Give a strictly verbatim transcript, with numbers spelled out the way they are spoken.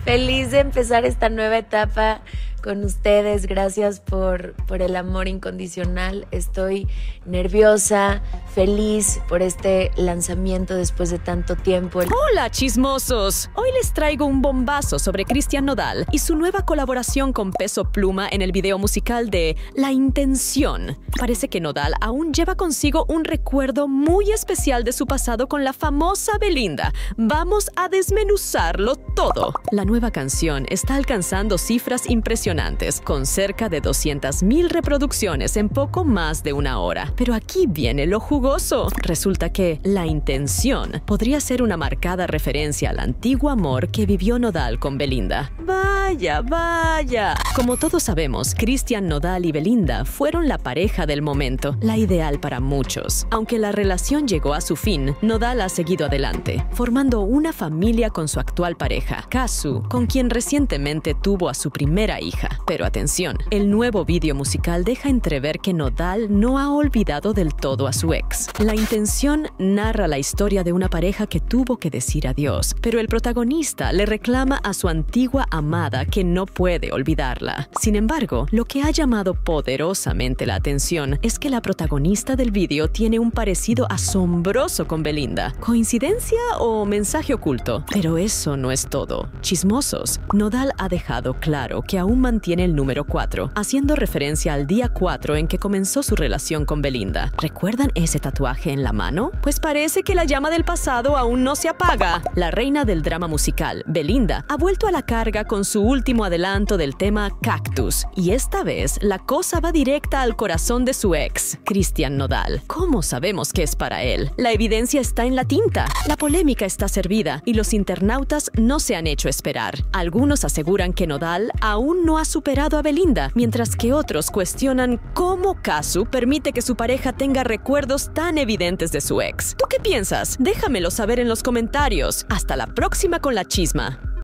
Feliz de empezar esta nueva etapa con ustedes. Gracias por, por el amor incondicional. Estoy nerviosa, feliz por este lanzamiento después de tanto tiempo. Hola, chismosos. Hoy les traigo un bombazo sobre Cristian Nodal y su nueva colaboración con Peso Pluma en el video musical de La Intención. Parece que Nodal aún lleva consigo un recuerdo muy especial de su pasado con la famosa Belinda. Vamos a desmenuzarlo todo. La nueva canción está alcanzando cifras impresionantes, con cerca de doscientas mil reproducciones en poco más de una hora. Pero aquí viene lo jugoso. Resulta que La Intención podría ser una marcada referencia al antiguo amor que vivió Nodal con Belinda. Vaya, vaya. Como todos sabemos, Cristian Nodal y Belinda fueron la pareja del momento, la ideal para muchos. Aunque la relación llegó a su fin, Nodal ha seguido adelante, formando una familia con su actual pareja, Kazu, con quien recientemente tuvo a su primera hija. Pero atención, el nuevo vídeo musical deja entrever que Nodal no ha olvidado del todo a su ex. La Intención narra la historia de una pareja que tuvo que decir adiós, pero el protagonista le reclama a su antigua amada que no puede olvidarla. Sin embargo, lo que ha llamado poderosamente la atención es que la protagonista del vídeo tiene un parecido asombroso con Belinda. ¿Coincidencia o mensaje oculto? Pero eso no es todo. Chismosos, Nodal ha dejado claro que aún mantiene el número cuatro, haciendo referencia al día cuatro en que comenzó su relación con Belinda. ¿Recuerdan ese tatuaje en la mano? Pues parece que la llama del pasado aún no se apaga. La reina del drama musical, Belinda, ha vuelto a la carga con su último adelanto del tema Cactus. Y esta vez, la cosa va directa al corazón de su ex, Cristian Nodal. ¿Cómo sabemos que es para él? La evidencia está en la tinta. La polémica está servida y los internautas no se han hecho esperar. Algunos aseguran que Nodal aún no ha superado a Belinda, mientras que otros cuestionan cómo Kazu permite que su pareja tenga recuerdos tan evidentes de su ex. ¿Tú qué piensas? Déjamelo saber en los comentarios. Hasta la próxima con la chisma.